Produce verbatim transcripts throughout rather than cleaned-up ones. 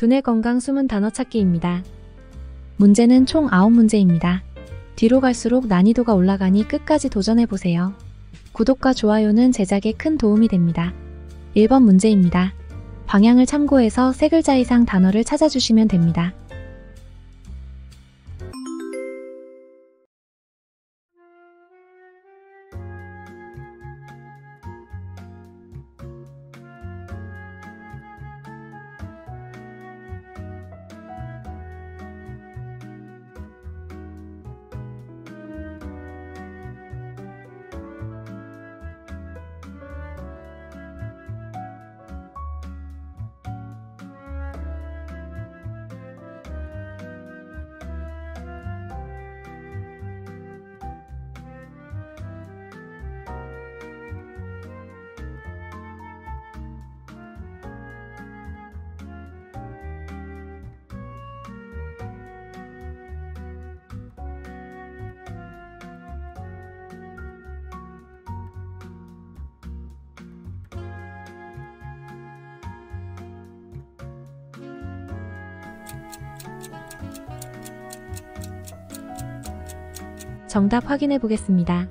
두뇌 건강 숨은 단어 찾기입니다. 문제는 총 아홉 문제입니다. 뒤로 갈수록 난이도가 올라가니 끝까지 도전해보세요. 구독과 좋아요는 제작에 큰 도움이 됩니다. 일 번 문제입니다. 방향을 참고해서 세 글자 이상 단어를 찾아주시면 됩니다. 정답 확인해 보겠습니다.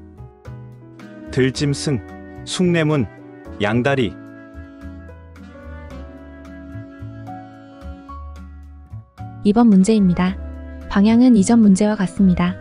들짐승, 숭례문, 양다리. 이 번 문제입니다. 방향은 이전 문제와 같습니다.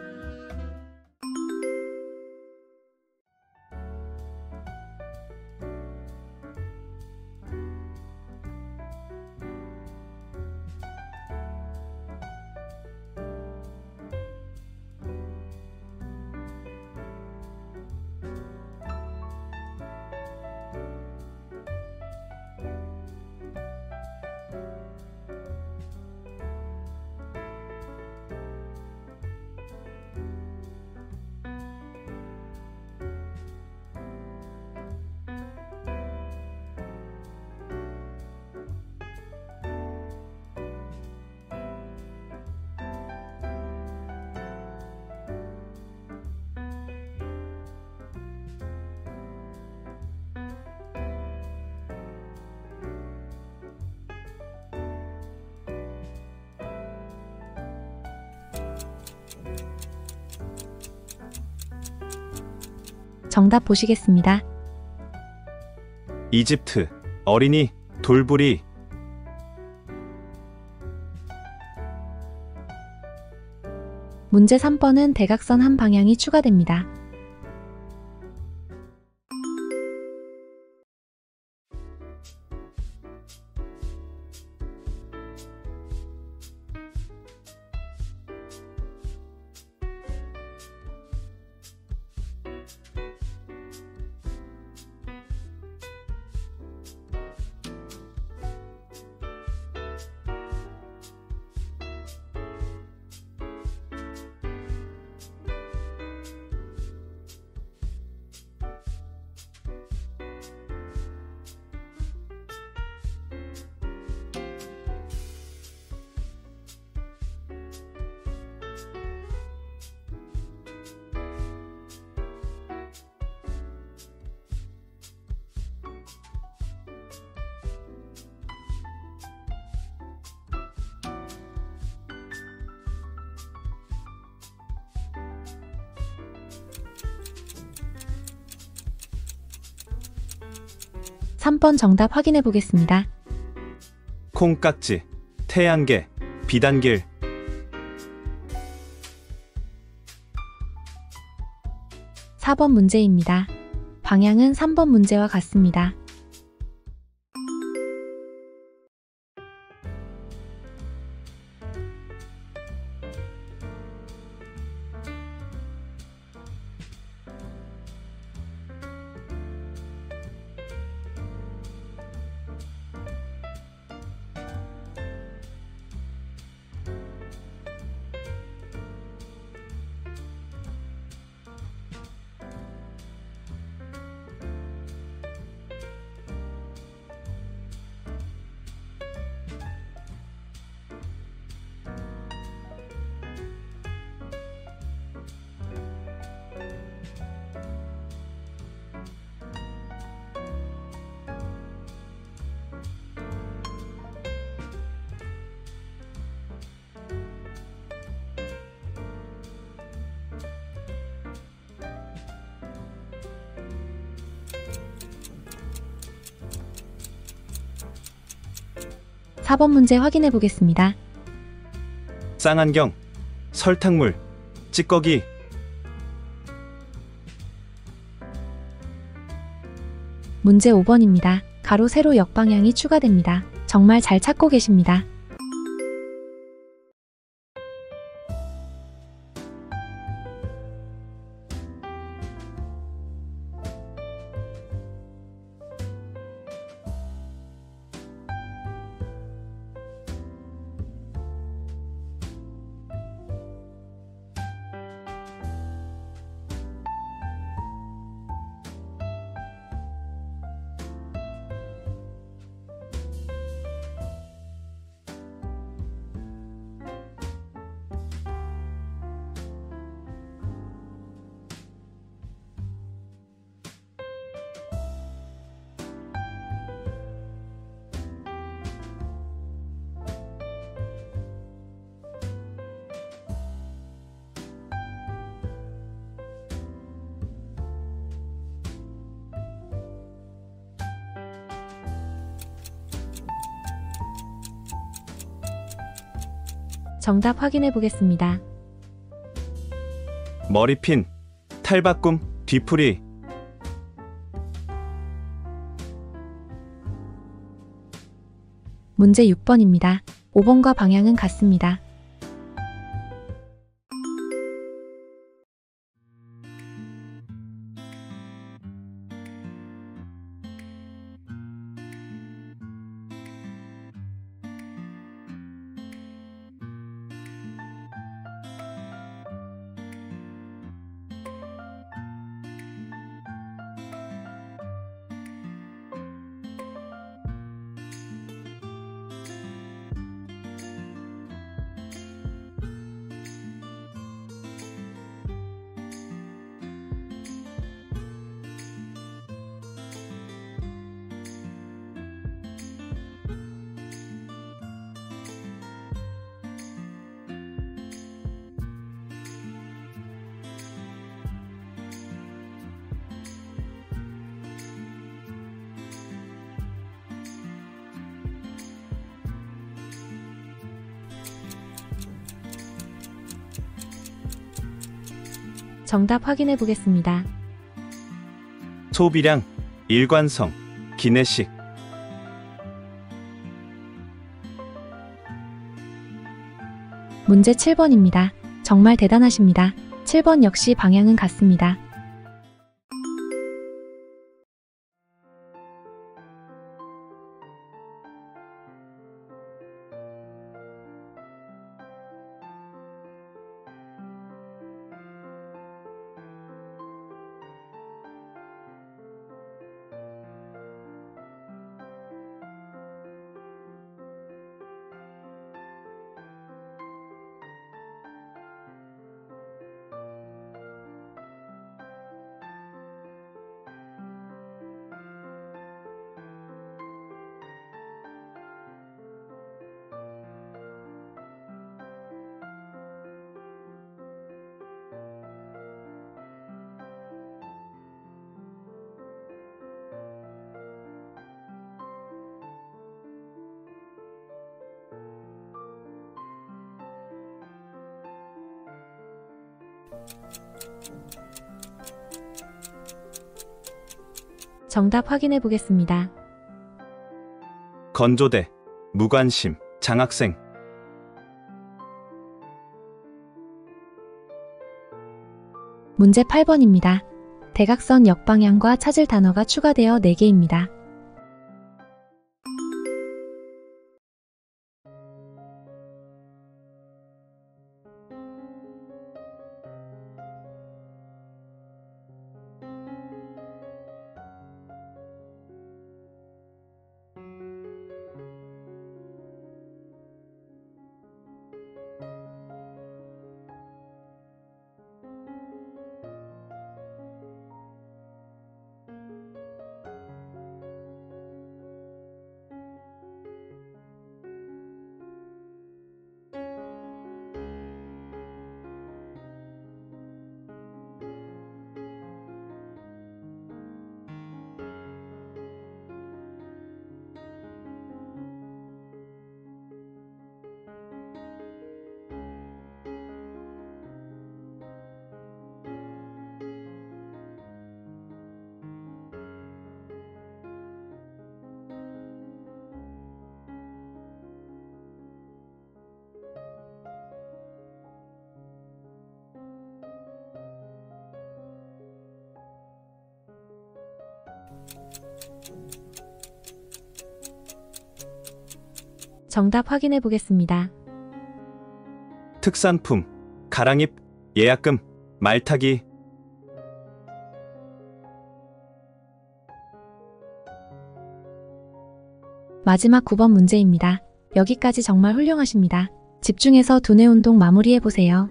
정답 보시겠습니다. 이집트, 어린이, 돌부리. 문제 삼 번은 대각선 한 방향이 추가됩니다. 삼 번 정답 확인해 보겠습니다. 콩깍지, 태양계, 비단길. 사 번 문제입니다. 방향은 삼 번 문제와 같습니다. 사 번 문제 확인해 보겠습니다. 쌍안경, 설탕물, 찌꺼기. 문제 오 번입니다. 가로 세로 역방향이 추가됩니다. 정말 잘 찾고 계십니다. 정답 확인해 보겠습니다. 머리핀, 탈바꿈, 뒤풀이. 문제 육 번입니다. 오 번과 방향은 같습니다. 정답 확인해 보겠습니다. 소비량, 일관성, 기내식. 문제 칠 번입니다. 정말 대단하십니다. 칠 번 역시 방향은 같습니다. 정답 확인해 보겠습니다. 건조대, 무관심, 장학생. 문제 팔 번입니다. 대각선 역방향과 찾을 단어가 추가되어 네 개입니다. 정답 확인해 보겠습니다. 특산품, 가랑잎, 예약금, 말타기. 마지막 구 번 문제입니다. 여기까지 정말 훌륭하십니다. 집중해서 두뇌 운동 마무리해 보세요.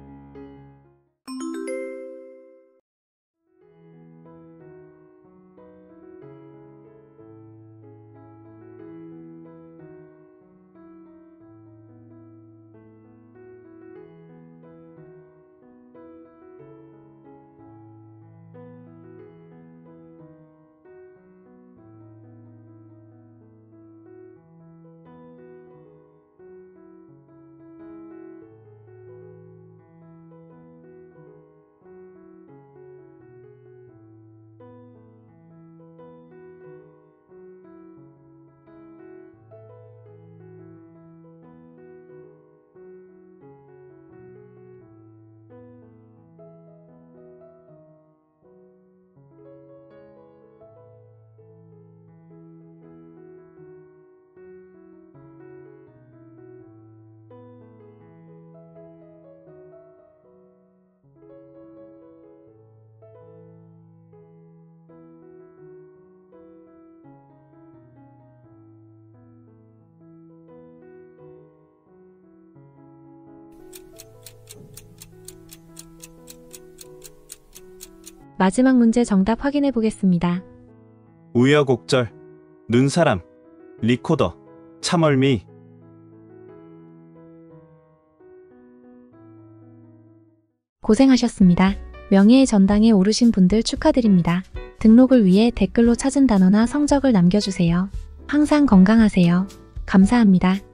마지막 문제 정답 확인해 보겠습니다. 우여곡절, 눈사람, 리코더, 참얼미. 고생하셨습니다. 명예의 전당에 오르신 분들 축하드립니다. 등록을 위해 댓글로 찾은 단어나 성적을 남겨주세요. 항상 건강하세요. 감사합니다.